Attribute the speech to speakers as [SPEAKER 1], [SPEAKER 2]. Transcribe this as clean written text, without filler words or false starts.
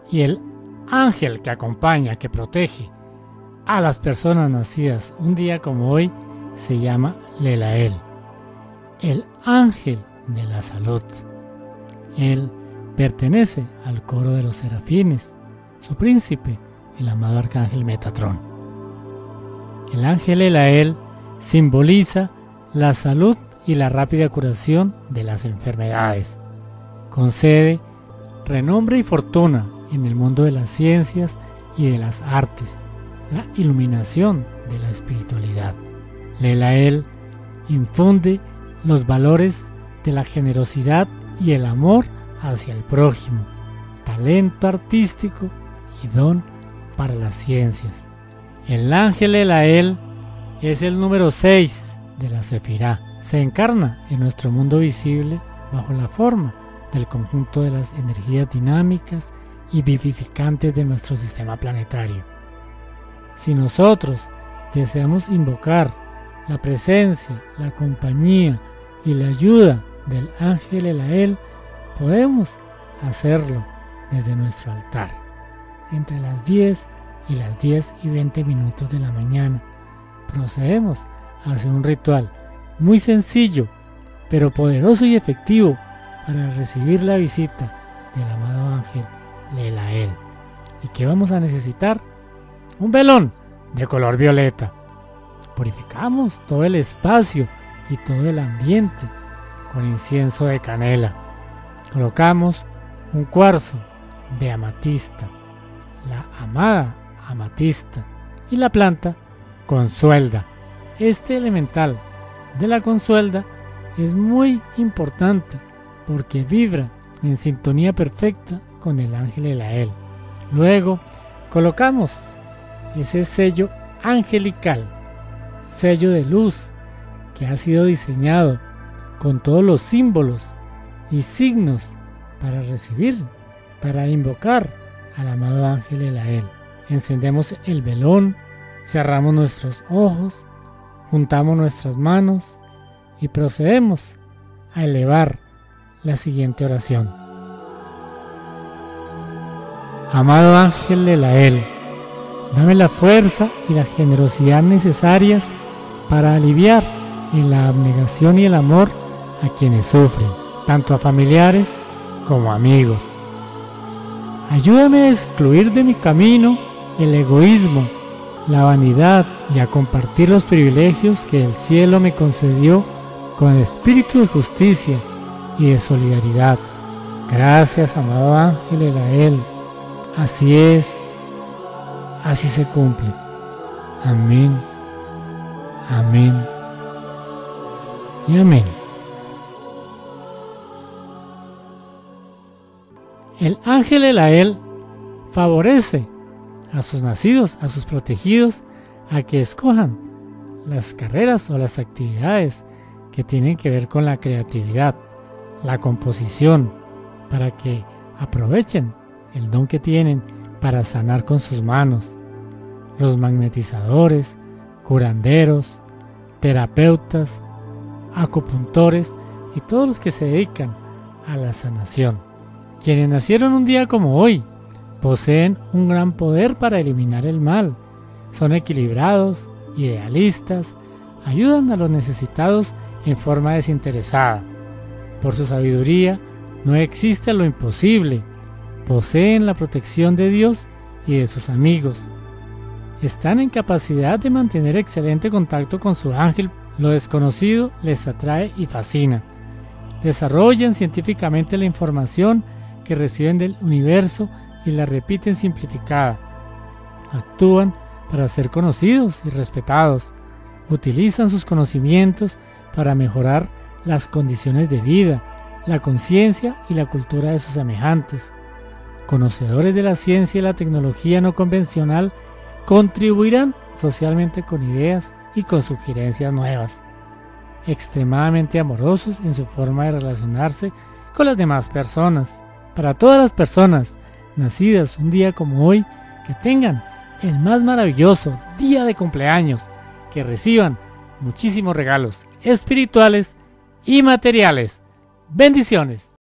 [SPEAKER 1] Y el ángel que acompaña, que protege a las personas nacidas un día como hoy, se llama Lelael, el ángel de la salud. Él pertenece al coro de los serafines, su príncipe, el amado arcángel Metatrón. El ángel Lelael simboliza la salud y la rápida curación de las enfermedades. Concede renombre y fortuna en el mundo de las ciencias y de las artes, la iluminación de la espiritualidad. Lelael infunde los valores de la generosidad y el amor hacia el prójimo, talento artístico y don para las ciencias. El ángel Lelael es el número 6 de la Sefirá. Se encarna en nuestro mundo visible bajo la forma del conjunto de las energías dinámicas y vivificantes de nuestro sistema planetario. Si nosotros deseamos invocar la presencia, la compañía y la ayuda del ángel Lelael, podemos hacerlo desde nuestro altar, entre las 10 y las 10:20 minutos de la mañana. Procedemos a hacer un ritual muy sencillo, pero poderoso y efectivo para recibir la visita del amado ángel Lelael. ¿Y qué vamos a necesitar? Un velón de color violeta. Purificamos todo el espacio y todo el ambiente con incienso de canela. Colocamos un cuarzo de amatista, la amada amatista, y la planta consuelda. Este elemental de la consuelda es muy importante porque vibra en sintonía perfecta con el ángel Lelael. Luego colocamos ese sello angelical, sello de luz que ha sido diseñado con todos los símbolos y signos para recibir, para invocar al amado ángel Lelael. Encendemos el velón, cerramos nuestros ojos, juntamos nuestras manos y procedemos a elevar la siguiente oración. Amado ángel Lelael, dame la fuerza y la generosidad necesarias para aliviar en la abnegación y el amor a quienes sufren, tanto a familiares como amigos. Ayúdame a excluir de mi camino el egoísmo, la vanidad y a compartir los privilegios que el cielo me concedió con espíritu de justicia y de solidaridad. Gracias, amado ángel Lelael. Así es, así se cumple. Amén, amén y amén. El ángel Lelael favorece a sus nacidos, a sus protegidos, a que escojan las carreras o las actividades que tienen que ver con la creatividad, la composición, para que aprovechen el don que tienen para sanar con sus manos. Los magnetizadores, curanderos, terapeutas, acupuntores y todos los que se dedican a la sanación. Quienes nacieron un día como hoy poseen un gran poder para eliminar el mal. Son equilibrados, idealistas, ayudan a los necesitados en forma desinteresada. Por su sabiduría no existe lo imposible. Poseen la protección de Dios y de sus amigos. Están en capacidad de mantener excelente contacto con su ángel. Lo desconocido les atrae y fascina. Desarrollan científicamente la información que reciben del universo y la repiten simplificada. Actúan para ser conocidos y respetados. Utilizan sus conocimientos para mejorar las condiciones de vida, la conciencia y la cultura de sus semejantes. Conocedores de la ciencia y la tecnología no convencional, contribuirán socialmente con ideas y con sugerencias nuevas. Extremadamente amorosos en su forma de relacionarse con las demás personas. Para todas las personas nacidas un día como hoy, que tengan el más maravilloso día de cumpleaños, que reciban muchísimos regalos espirituales y materiales. Bendiciones.